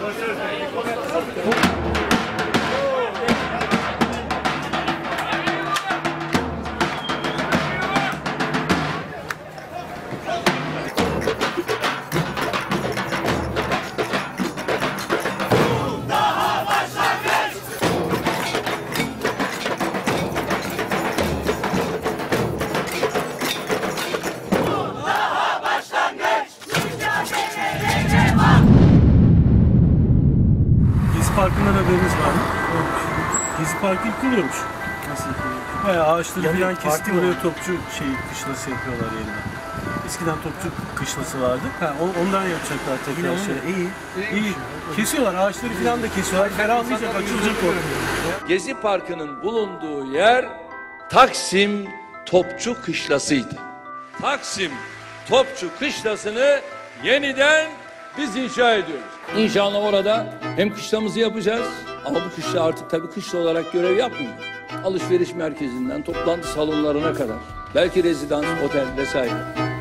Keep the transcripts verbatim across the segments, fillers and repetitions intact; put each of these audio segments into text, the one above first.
Parkı'ndan haberiniz var mı? Gezi Parkı yıkılıyormuş. Nasıl yıkılıyor? Bayağı ağaçları yani falan kesip oraya topçu şey kışlası yapıyorlar yeniden. Eskiden topçu kışlası vardı. Ha, ondan yapacaklar tekrar şey. İyi. İyi. Kesiyorlar. Ağaçları falan da kesiyorlar. Ferahlayacak, açılacak o. Gezi Parkı'nın bulunduğu yer Taksim Topçu Kışlası'ydı. Taksim Topçu Kışlası'nı yeniden biz inşa ediyoruz. İnşallah orada hem kışlamızı yapacağız ama bu kışla artık tabii kışla olarak görev yapmıyor. Alışveriş merkezinden toplantı salonlarına kadar, belki rezidans, otel vesaire.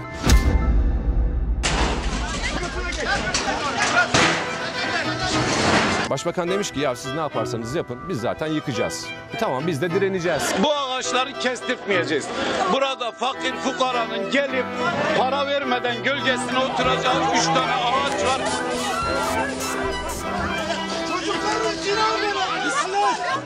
Başbakan demiş ki ya siz ne yaparsanız yapın biz zaten yıkacağız. E tamam biz de direneceğiz. Bu ağaçları kestirtmeyeceğiz. Burada fakir fukaranın gelip para vermeden gölgesine oturacağı üç tane ağaç var. Çocukların için almıyorlar. Bismillah.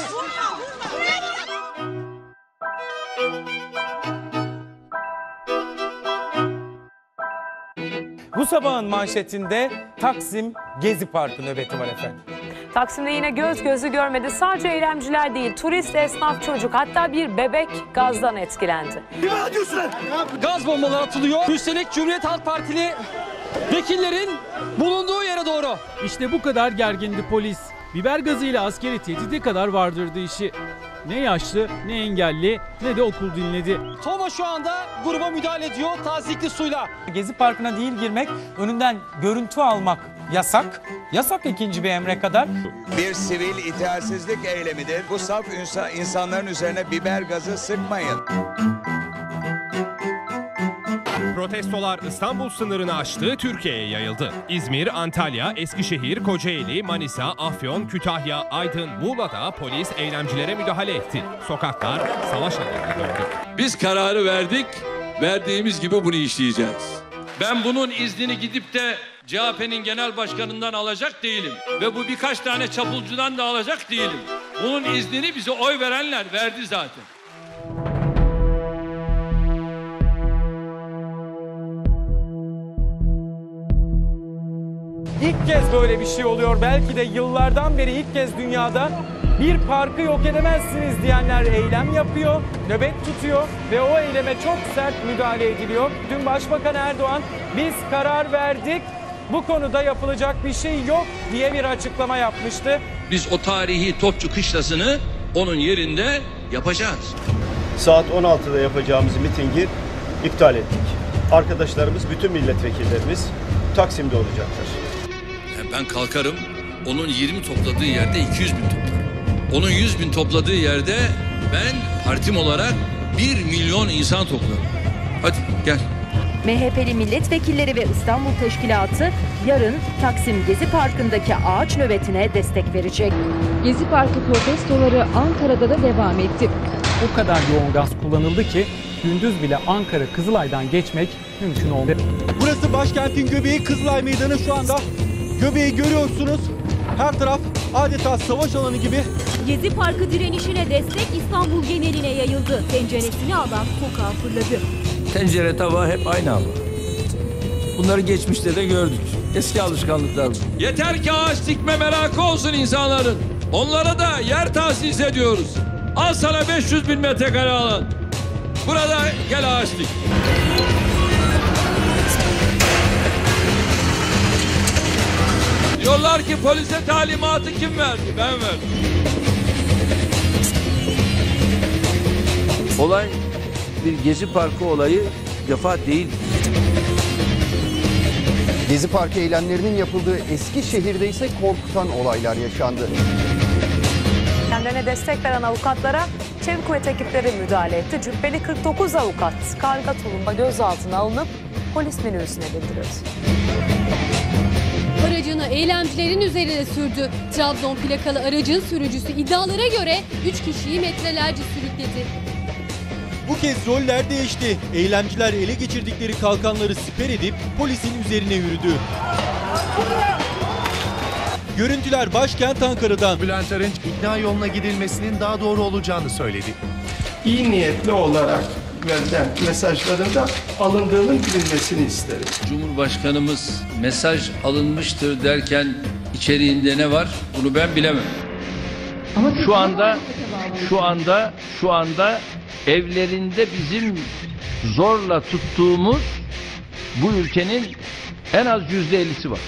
Bu sabahın manşetinde Taksim Gezi Parkı nöbeti var efendim. Taksim'de yine göz gözü görmedi. Sadece eylemciler değil, turist, esnaf, çocuk, hatta bir bebek gazdan etkilendi. Kime atıyorsun lan? Gaz bombaları atılıyor. Üstelik Cumhuriyet Halk Partili vekillerin bulunduğu yere doğru. İşte bu kadar gergindi polis. Biber gazıyla askeri tehdide kadar vardırdı işi. Ne yaşlı, ne engelli, ne de okul dinledi. TOMA şu anda gruba müdahale ediyor tazikli suyla. Gezi Parkı'na değil girmek, önünden görüntü almak yasak. Yasak ikinci bir emre kadar. Bir sivil itaatsizlik eylemidir. Bu saf insanların üzerine biber gazı sıkmayın. Protestolar İstanbul sınırını aştı, Türkiye'ye yayıldı. İzmir, Antalya, Eskişehir, Kocaeli, Manisa, Afyon, Kütahya, Aydın, Muğla'da polis eylemcilere müdahale etti. Sokaklar savaş alanına döndü. Biz kararı verdik, verdiğimiz gibi bunu işleyeceğiz. Ben bunun iznini gidip de C H P'nin genel başkanından alacak değilim. Ve bu birkaç tane çapulcudan da alacak değilim. Bunun iznini bize oy verenler verdi zaten. İlk kez böyle bir şey oluyor. Belki de yıllardan beri ilk kez dünyada bir parkı yok edemezsiniz diyenler eylem yapıyor, nöbet tutuyor ve o eyleme çok sert müdahale ediliyor. Dün Başbakan Erdoğan biz karar verdik, bu konuda yapılacak bir şey yok diye bir açıklama yapmıştı. Biz o tarihi Topçu Kışlası'nı onun yerinde yapacağız. Saat on altıda yapacağımız mitingi iptal ettik. Arkadaşlarımız, bütün milletvekillerimiz Taksim'de olacaktır. Ben kalkarım, onun yirmi topladığı yerde iki yüz bin toplarım. Onun yüz bin topladığı yerde ben partim olarak bir milyon insan toplarım. Hadi gel. M H P'li milletvekilleri ve İstanbul Teşkilatı yarın Taksim Gezi Parkı'ndaki ağaç nöbetine destek verecek. Gezi Parkı protestoları Ankara'da da devam etti. O kadar yoğun gaz kullanıldı ki gündüz bile Ankara Kızılay'dan geçmek mümkün oldu. Burası başkentin göbeği, Kızılay Meydanı şu anda. Göbeği görüyorsunuz. Her taraf adeta savaş alanı gibi. Gezi Parkı direnişine destek İstanbul geneline yayıldı. Tenceresini alan sokağa fırladı. Tencere tava hep aynı ama. Bunları geçmişte de gördük. Eski alışkanlıklar bu. Yeter ki ağaç dikme merakı olsun insanların. Onlara da yer tahsis ediyoruz. Al sana beş yüz bin metrekare alan. Burada gel ağaç dik. Diyorlar ki polise talimatı kim verdi? Ben verdim. Olay bir Gezi Parkı olayı defa değil. Gezi Parkı eylemlerinin yapıldığı Eskişehir'de ise korkutan olaylar yaşandı. Kendilerine destek veren avukatlara Çevik Kuvvet ekipleri müdahale etti. Cübbeli kırk dokuz avukat karga tulumba gözaltına alınıp polis minibüsüne bindirildi. Aracına kurşunla eylemcilerin üzerine sürdü. Trabzon plakalı aracın sürücüsü iddialara göre üç kişiyi metrelerce sürükledi. Bu kez roller değişti. Eylemciler ele geçirdikleri kalkanları siper edip polisin üzerine yürüdü. Görüntüler başkent Ankara'dan. Bülent Arınç ikna yoluna gidilmesinin daha doğru olacağını söyledi. İyi niyetli olarak verilen mesajlarında alındığının bilinmesini isterim. Cumhurbaşkanımız mesaj alınmıştır derken içeriğinde ne var? Bunu ben bilemem. Şu anda şu anda şu anda evlerinde bizim zorla tuttuğumuz bu ülkenin en az yüzde ellisi var.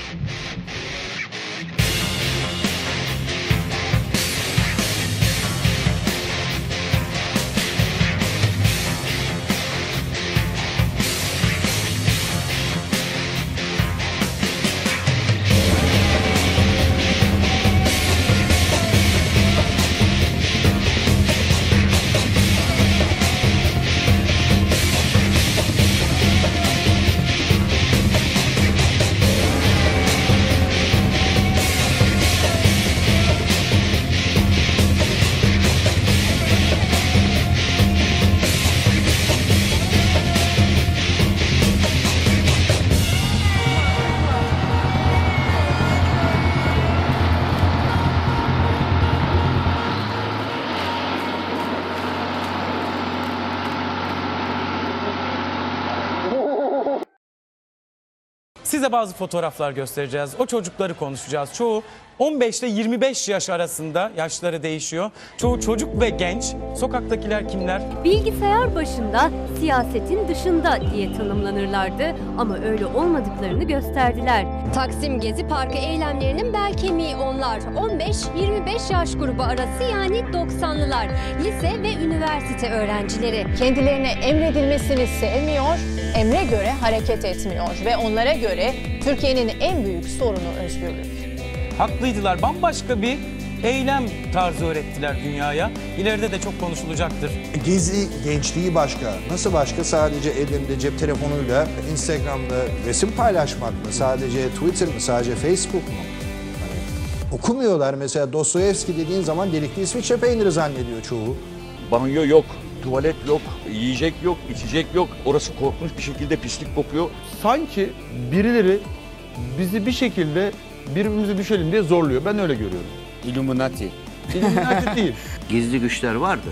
Size bazı fotoğraflar göstereceğiz. O çocukları konuşacağız. Çoğu on beş ile yirmi beş yaş arasında, yaşları değişiyor. Çoğu çocuk ve genç. Sokaktakiler kimler? Bilgisayar başında, siyasetin dışında diye tanımlanırlardı ama öyle olmadıklarını gösterdiler. Taksim Gezi Parkı eylemlerinin bel kemiği onlar. on beş yirmi beş yaş grubu arası, yani doksanlılar. Lise ve üniversite öğrencileri. Kendilerine emredilmesini sevmiyor, emre göre hareket etmiyor ve onlara göre Türkiye'nin en büyük sorunu özgürlük. Haklıydılar. Bambaşka bir eylem tarzı öğrettiler dünyaya. İleride de çok konuşulacaktır. Gezi gençliği başka. Nasıl başka? Sadece ellerinde cep telefonuyla Instagram'da resim paylaşmak mı? Sadece Twitter mı? Sadece Facebook mu? Hani okumuyorlar. Mesela Dostoyevski dediğin zaman delikli İsviçre peyniri zannediyor çoğu. Banyo yok, tuvalet yok, yiyecek yok, içecek yok. Orası korkunç bir şekilde pislik kokuyor. Sanki birileri bizi bir şekilde birbirimize düşelim diye zorluyor. Ben öyle görüyorum. Illuminati. Illuminati değil. Gizli güçler vardı.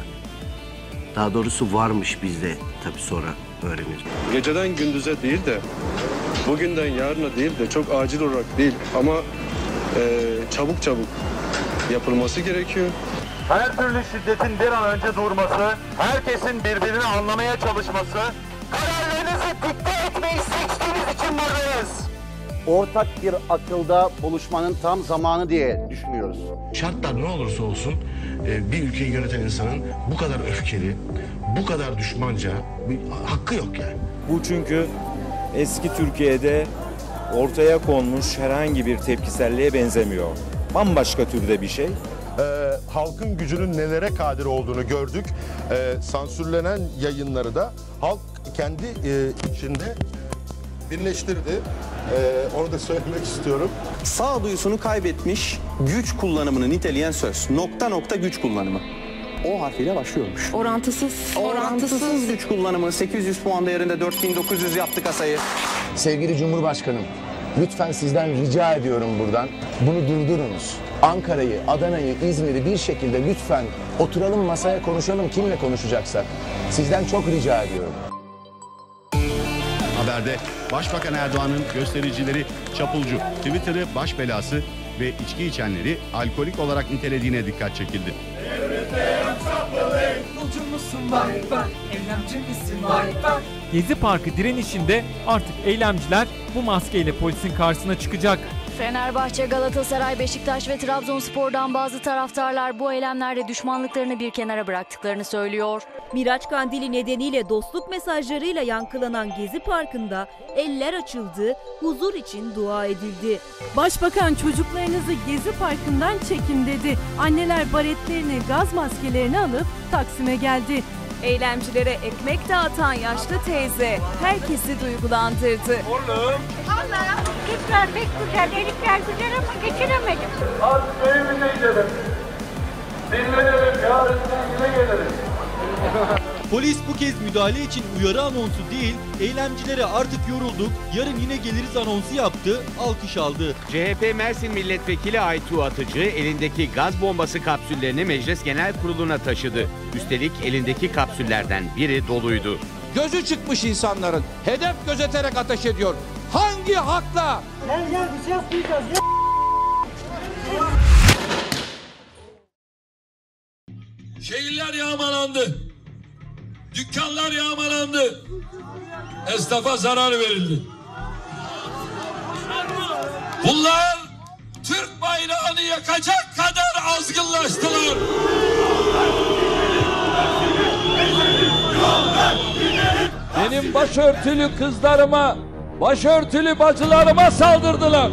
Daha doğrusu varmış, biz de tabii sonra öğreniriz. Geceden gündüze değil de, bugünden yarına değil de, çok acil olarak değil ama e, çabuk çabuk yapılması gerekiyor. Her türlü şiddetin bir an önce durması, herkesin birbirini anlamaya çalışması, kararlarınızı dikte etmeyi seçtiğiniz için buradayız. Ortak bir akılda buluşmanın tam zamanı diye düşünüyoruz. Şartlar ne olursa olsun bir ülkeyi yöneten insanın bu kadar öfkeli, bu kadar düşmanca bir hakkı yok yani. Bu çünkü eski Türkiye'de ortaya konmuş herhangi bir tepkiselliğe benzemiyor. Bambaşka türde bir şey. Ee, halkın gücünün nelere kadir olduğunu gördük. Ee, sansürlenen yayınları da halk kendi e, içinde birleştirdi. Ee, onu da söylemek istiyorum. Sağduyusunu kaybetmiş, güç kullanımını niteleyen söz. Nokta nokta güç kullanımı. O harfiyle başlıyormuş. Orantısız. Orantısız güç kullanımı. sekiz yüz puan değerinde dört bin dokuz yüz yaptı kasayı. Sevgili Cumhurbaşkanım, lütfen sizden rica ediyorum buradan. Bunu durdurunuz. Ankara'yı, Adana'yı, İzmir'i bir şekilde lütfen oturalım masaya konuşalım, kimle konuşacaksak. Sizden çok rica ediyorum. Haberde Başbakan Erdoğan'ın göstericileri çapulcu, Twitter'ı baş belası ve içki içenleri alkolik olarak nitelediğine dikkat çekildi. Gezi Parkı direnişinde artık eylemciler bu maskeyle polisin karşısına çıkacak. Fenerbahçe, Galatasaray, Beşiktaş ve Trabzonspor'dan bazı taraftarlar bu eylemlerde düşmanlıklarını bir kenara bıraktıklarını söylüyor. Miraç Kandili nedeniyle dostluk mesajlarıyla yankılanan Gezi Parkı'nda eller açıldı, huzur için dua edildi. Başbakan çocuklarınızı Gezi Parkı'ndan çekin dedi. Anneler baretlerini, gaz maskelerini alıp Taksim'e geldi. Eylemcilere ekmek dağıtan yaşlı teyze herkesi duygulandırdı. Oğlum. Allah, kızlar pek güzel, erikler güzel ama geçiremedim. Artık evimize gidelim. Dinlenelim, yarın yine geliriz. Polis bu kez müdahale için uyarı anonsu değil, eylemcilere artık yorulduk, yarın yine geliriz anonsu yaptı, alkış aldı. C H P Mersin Milletvekili Aytuğ Atıcı elindeki gaz bombası kapsüllerini Meclis Genel Kurulu'na taşıdı. Üstelik elindeki kapsüllerden biri doluydu. Gözü çıkmış insanların hedef gözeterek ateş ediyor. Hangi hakla? Gel gel bir şey yapmayacağız. Şehirler yağmalandı. Dükkanlar yağmalandı. Esnafa zarar verildi. Bunlar Türk bayrağını yakacak kadar azgınlaştılar. Benim başörtülü kızlarıma, başörtülü bacılarıma saldırdılar.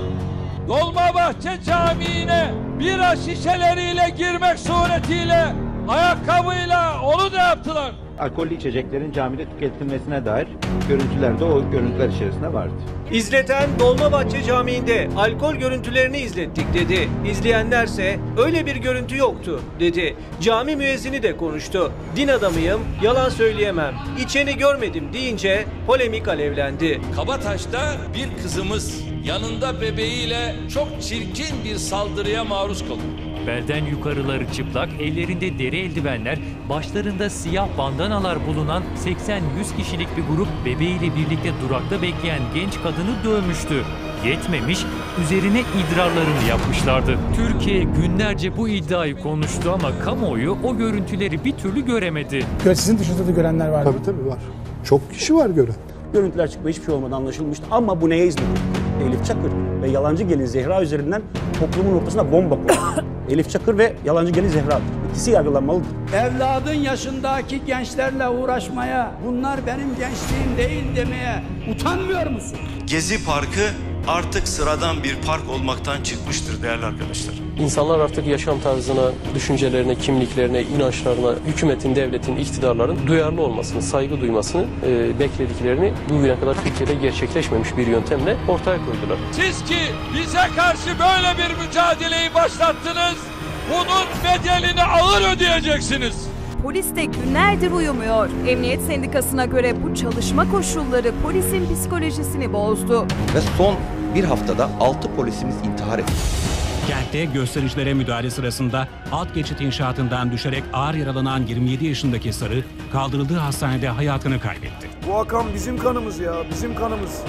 Dolmabahçe Camii'ne bira şişeleriyle girmek suretiyle ayakkabıyla onu da yaptılar. Alkollü içeceklerin camide tüketilmesine dair görüntüler de o görüntüler içerisinde vardı. İzleten Dolmabahçe Camii'nde alkol görüntülerini izlettik dedi. İzleyenlerse öyle bir görüntü yoktu dedi. Cami müezzini de konuştu. Din adamıyım, yalan söyleyemem, içeni görmedim deyince polemik alevlendi. Kabataş'ta bir kızımız yanında bebeğiyle çok çirkin bir saldırıya maruz kalıyor. Belden yukarıları çıplak, ellerinde deri eldivenler, başlarında siyah bandanalar bulunan seksen yüz kişilik bir grup bebeğiyle birlikte durakta bekleyen genç kadını dövmüştü. Yetmemiş, üzerine idrarlarını yapmışlardı. Türkiye günlerce bu iddiayı konuştu ama kamuoyu o görüntüleri bir türlü göremedi. Sizin dışında da görenler var mı? Tabii tabii var. Çok kişi var gören. Görüntüler çıkma hiçbir şey olmadan anlaşılmıştı ama bu neye hizmet? Elif Çakır ve yalancı gelin Zehra üzerinden toplumun ortasına bomba koydu. Elif Çakır ve yalancı gelin Zehra. İkisi yargılanmalıdır. Evladın yaşındaki gençlerle uğraşmaya, bunlar benim gençliğim değil demeye utanmıyor musun? Gezi Parkı artık sıradan bir park olmaktan çıkmıştır değerli arkadaşlar. İnsanlar artık yaşam tarzına, düşüncelerine, kimliklerine, inançlarına, hükümetin, devletin, iktidarların duyarlı olmasını, saygı duymasını e, beklediklerini bugüne kadar Türkiye'de gerçekleşmemiş bir yöntemle ortaya koydular. Siz ki bize karşı böyle bir mücadeleyi başlattınız, bunun bedelini ağır ödeyeceksiniz. Polis de günlerdir uyumuyor. Emniyet Sendikası'na göre bu çalışma koşulları polisin psikolojisini bozdu. Ve son bir haftada altı polisimiz intihar etti. Kentte göstericilere müdahale sırasında alt geçit inşaatından düşerek ağır yaralanan yirmi yedi yaşındaki Sarı kaldırıldığı hastanede hayatını kaybetti. Bu akan bizim kanımız ya, bizim kanımız.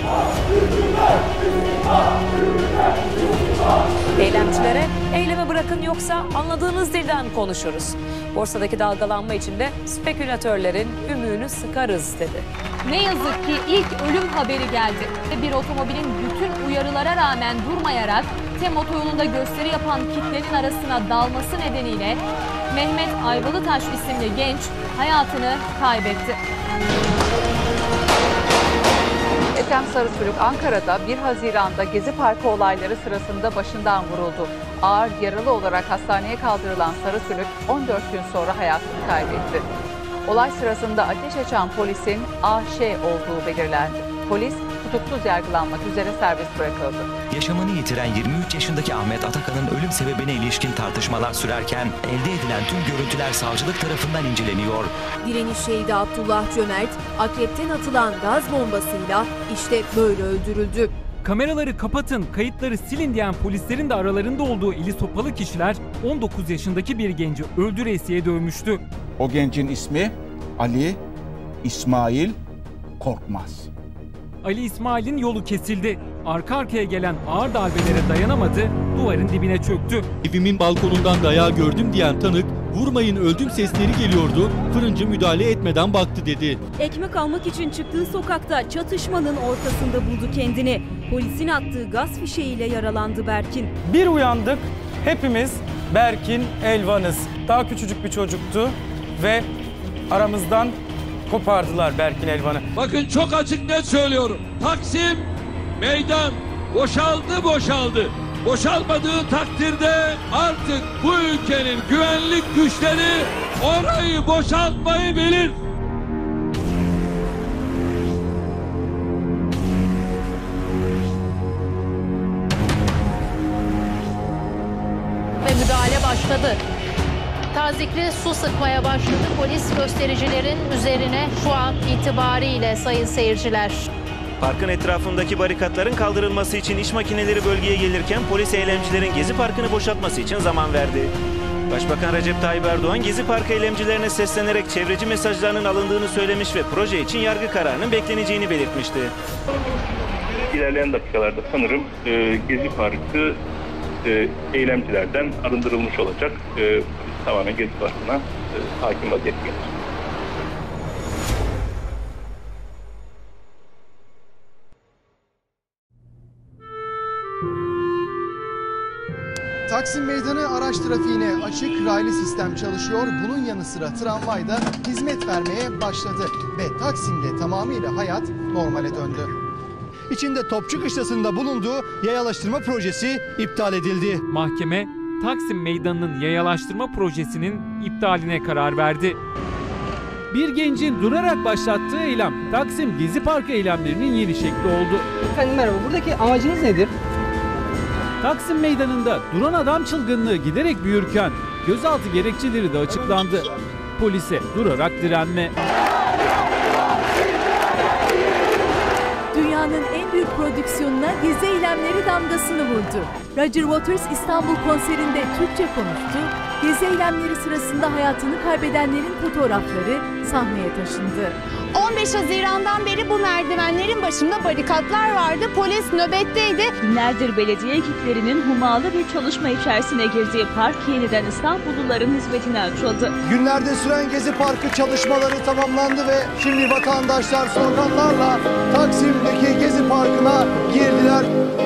Eylemcilere eylemi bırakın yoksa anladığınız dilden konuşuruz. Borsadaki dalgalanma içinde spekülatörlerin ümüğünü sıkarız dedi. Ne yazık ki ilk ölüm haberi geldi. Bir otomobilin bütün uyarılara rağmen durmayarak TEM otoyolunda gösteri yapan kitlenin arasına dalması nedeniyle Mehmet Ayvalıtaş isimli genç hayatını kaybetti. Ethem Sarısülük Ankara'da bir Haziran'da Gezi Parkı olayları sırasında başından vuruldu. Ağır yaralı olarak hastaneye kaldırılan Sarısülük on dört gün sonra hayatını kaybetti. Olay sırasında ateş açan polisin A Ş olduğu belirlendi. Polis tutuksuz yargılanmak üzere serbest bırakıldı. Yaşamını yitiren yirmi üç yaşındaki Ahmet Atakan'ın ölüm sebebine ilişkin tartışmalar sürerken elde edilen tüm görüntüler savcılık tarafından inceleniyor. Direniş şehidi Abdullah Cömert, akrepten atılan gaz bombasıyla işte böyle öldürüldü. Kameraları kapatın, kayıtları silin diyen polislerin de aralarında olduğu eli sopalı kişiler on dokuz yaşındaki bir genci öldüresiye dövmüştü. O gencin ismi Ali İsmail Korkmaz. Ali İsmail'in yolu kesildi. Arka arkaya gelen ağır darbelere dayanamadı, duvarın dibine çöktü. Evimin balkonundan dayağı gördüm diyen tanık, vurmayın öldüm sesleri geliyordu, fırıncı müdahale etmeden baktı dedi. Ekmek almak için çıktığı sokakta çatışmanın ortasında buldu kendini. Polisin attığı gaz fişeğiyle yaralandı Berkin. Bir uyandık, hepimiz Berkin Elvan'ız. Daha küçücük bir çocuktu ve aramızdan kopardılar Berkin Elvan'ı. Bakın çok açık net söylüyorum. Taksim meydan boşaldı boşaldı. Boşalmadığı takdirde artık bu ülkenin güvenlik güçleri orayı boşaltmayı bilir. Ve müdahale başladı. Tazikli su sıkmaya başladı polis göstericilerin üzerine şu an itibariyle sayın seyirciler. Parkın etrafındaki barikatların kaldırılması için iş makineleri bölgeye gelirken polis eylemcilerin Gezi Parkı'nı boşaltması için zaman verdi. Başbakan Recep Tayyip Erdoğan Gezi Parkı eylemcilerine seslenerek çevreci mesajlarının alındığını söylemiş ve proje için yargı kararının bekleneceğini belirtmişti. İlerleyen dakikalarda sanırım e, Gezi Parkı e, eylemcilerden arındırılmış olacak. E, tamamen Gezi Parkı'na e, hakim vaziyette gelecek. Taksim Meydanı araç trafiğine açık, raylı sistem çalışıyor. Bunun yanı sıra tramvay da hizmet vermeye başladı ve Taksim'de tamamıyla hayat normale döndü. İçinde Topçu Kışlası'nda bulunduğu yayalaştırma projesi iptal edildi. Mahkeme Taksim Meydanı'nın yayalaştırma projesinin iptaline karar verdi. Bir gencin durarak başlattığı eylem Taksim Gezi Parkı eylemlerinin yeni şekli oldu. Efendim merhaba, buradaki amacınız nedir? Taksim Meydanı'nda duran adam çılgınlığı giderek büyürken gözaltı gerekçeleri de açıklandı. Polise durarak direnme. Dünyanın en büyük prodüksiyonuna Gezi eylemleri damgasını vurdu. Roger Waters İstanbul konserinde Türkçe konuştu. Gezi eylemleri sırasında hayatını kaybedenlerin fotoğrafları sahneye taşındı. on beş Haziran'dan beri bu merdivenlerin başında barikatlar vardı. Polis nöbetteydi. Günlerdir belediye ekiplerinin hummalı bir çalışma içerisine girdiği park yeniden İstanbulluların hizmetine açıldı. Günlerde süren Gezi Parkı çalışmaları tamamlandı ve şimdi vatandaşlar sloganlarla Taksim'deki Gezi Parkı'na girdiler.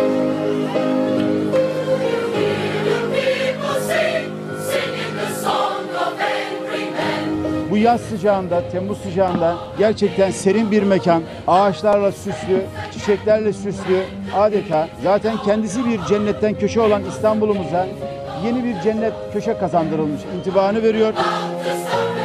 Bu yaz sıcağında, Temmuz sıcağında gerçekten serin bir mekan, ağaçlarla süslü, çiçeklerle süslü, adeta zaten kendisi bir cennetten köşe olan İstanbul'umuza yeni bir cennet köşe kazandırılmış intibanı veriyor.